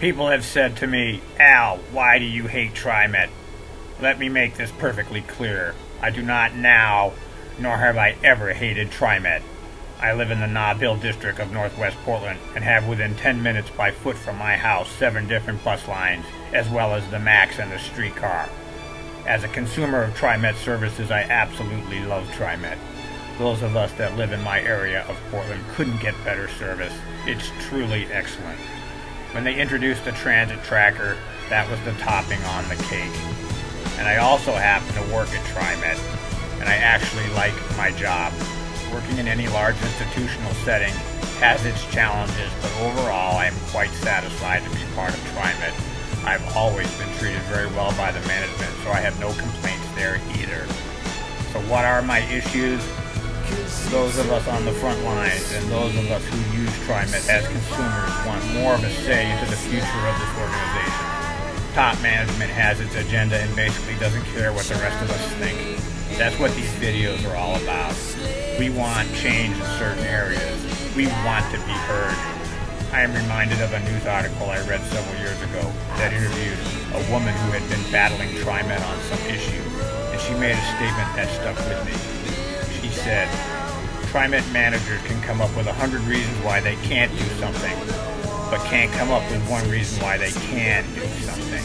People have said to me, Al, why do you hate TriMet? Let me make this perfectly clear. I do not now, nor have I ever hated TriMet. I live in the Nob Hill district of Northwest Portland and have within 10 minutes by foot from my house 7 different bus lines, as well as the MAX and the streetcar. As a consumer of TriMet services, I absolutely love TriMet. Those of us that live in my area of Portland couldn't get better service. It's truly excellent. When they introduced the transit tracker, that was the topping on the cake. And I also happen to work at TriMet, and I actually like my job. Working in any large institutional setting has its challenges, but overall I am quite satisfied to be part of TriMet. I've always been treated very well by the management, so I have no complaints there either. So what are my issues? Those of us on the front lines and those of us who use TriMet as consumers want more of a say into the future of this organization. Top management has its agenda and basically doesn't care what the rest of us think. That's what these videos are all about. We want change in certain areas. We want to be heard. I am reminded of a news article I read several years ago that interviewed a woman who had been battling TriMet on some issue, and she made a statement that stuck with me. She said, TriMet managers can come up with 100 reasons why they can't do something, but can't come up with one reason why they can do something.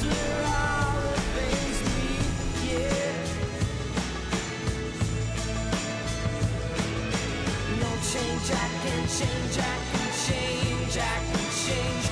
Change, I can change, I can change, I can change.